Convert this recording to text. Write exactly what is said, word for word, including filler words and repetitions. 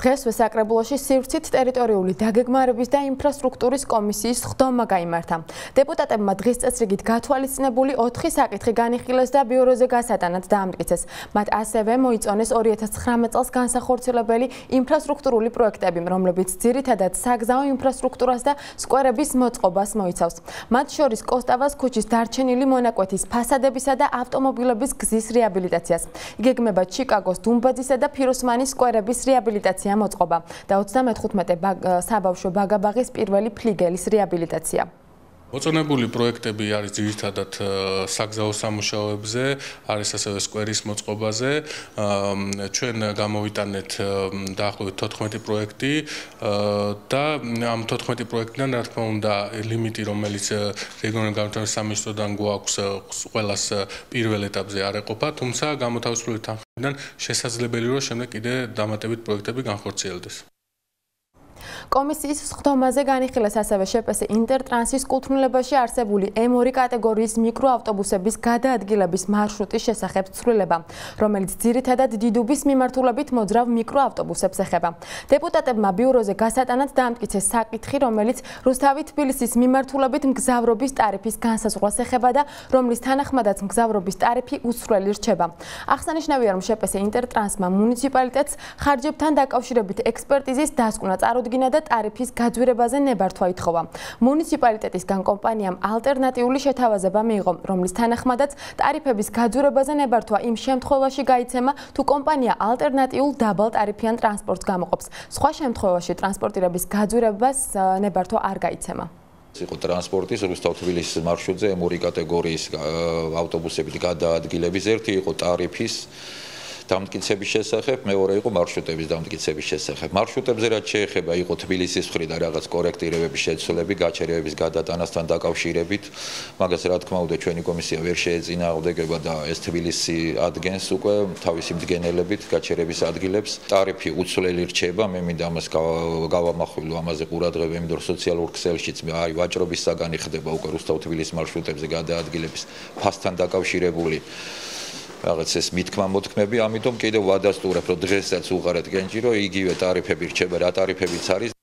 დღესვე საკრებულოში სივრცით ტერიტორიული დაგეგმარების და ინფრასტრუქტურის კომისიის ხდომა გაიმართა. დეპუტატებმა დღის წესრიგით გათვალისწინებული ოთხი საკითხი განიხილეს და ბიუროზე გასატანად დაამტკიცეს. მათ ასევე მოიწონეს ორი ათას ცხრამეტ წელს განსახორციელებელი ინფრასტრუქტურული პროექტები, რომლებიც ძირითადად საგზაო ინფრასტრუქტურას და სკვერების მოწყობას მოიცავს. მათ შორის კოსტავას ქუჩის დარჩენილი მონაკვეთის ფასადებისა და ავტომობილების გზის რეაბილიტაციას. იგეგმება ჩიკაგოს დუმბაძისა და ფიროსმანის სკვერების რეაბილიტაცია მოწყობა და ოცდამეთხუთმეტე საბავშვო ბაგაბაღის პირველი ფლიგელის რეაბილიტაცია. მოწონებული პროექტები არის ძირითადად საგზაო სამუშაოებზე, არის ასევე სკვერის მოწყობაზე. ჩვენ გამოვიტანეთ დაახლოებით თოთხმეტი პროექტი და ამ თოთხმეტი პროექტიდან რა თქმა უნდა ლიმიტი, რომელიც რეგიონალური განვითარების სამინისტროდან გვაქვს, ყველას პირველ ეტაპზე არ ეყოფა, თუმცა გამოთავისუფლებული თანხმიდან შესაძლებელი რომ შემდეგ კიდე დამატებით პროექტები განხორციელდეს. კომისიის ხდომაზე განიხილეს ასევე შპს ინტერტრანსის კუთვნილებაში არსებული ემ ორი კატეგორიის მიკროავტობუსების გადაადგილების მარშრუტის შესახებ ცვლილება, რომელიც ძირითადად დიდუბის მიმართულებით მოძრავ მიკროავტობუსებს ეხება. დეპუტატებმა ბიუროზე გასატანად დაამტკიცეს საკითხი, რომელიც რუსთავი-თბილისის მიმართულებით მგზავრობის ტარიფის განსაზღვრას ეხება და რომლის თანახმადაც მგზავრობის ტარიფი უცვლელი რჩება. აღსანიშნავია, რომ შპს ინტერტრანსმა მუნიციპალიტეტს ხარჯებთან დაკავშირებით ექსპერტიზის დასკვნა წარუდგინა და ტარიფის გაძვირებაზე ნებართვა ითხოვა. მუნიციპალიტეტისგან კომპანიამ ალტერნატიული შეთავაზება მიიღო, რომლის თანახმადაც ტარიფების გაძვირებაზე ნებართვა იმ შემთხვევაში გაიცემა, თუ კომპანია ალტერნატიულ დაბალ ტარიფიან ტრანსპორტს გამოყოფს. სხვა შემთხვევაში ტრანსპორტირების გაძვირებას ნებართვა არ გაიცემა. იყო ტრანსპორტის რუსთავ-თბილისის მარშრუტზე ემ ორი კატეგორიის ავტობუსების გადაადგილების, ერთი იყო ტარიფის დამტკიცების შესახებ, მეორე იყო მარშრუტების დამტკიცების შესახებ. მარშრუტებზე რაც შეეხება, იყო თბილისის მხრიდან რაღაც კორექტირებების შეცვლები, გაჩერებების გადატანასთან დაკავშირებით, მაგას რა თქმა უნდა ჩვენი კომისია ვერ შეეწინააღმდეგება და ეს თბილისი ადგენს უკვე თავისი მდგენელებით გაჩერების ადგილებს. ტარიფი უცვლელი რჩება, მე მინდა ამას გავამახვილო, ამაზე ყურადღება, იმიტომ რომ სოციალურ ქსელშიც აი ვაჭრობის საგანი ხდება უკვე რუსთავ-თბილისის მარშრუტებზე გადაადგილების ფასთან დაკავშირებული რაღაც ეს მითქმა მოთქმები, ამიტომ კიდევ ვადასტურებ, რომ დღესაც უყარეთ კენჭი, რომ იგივე ტარიფები რჩება, რა ტარიფებიც არის.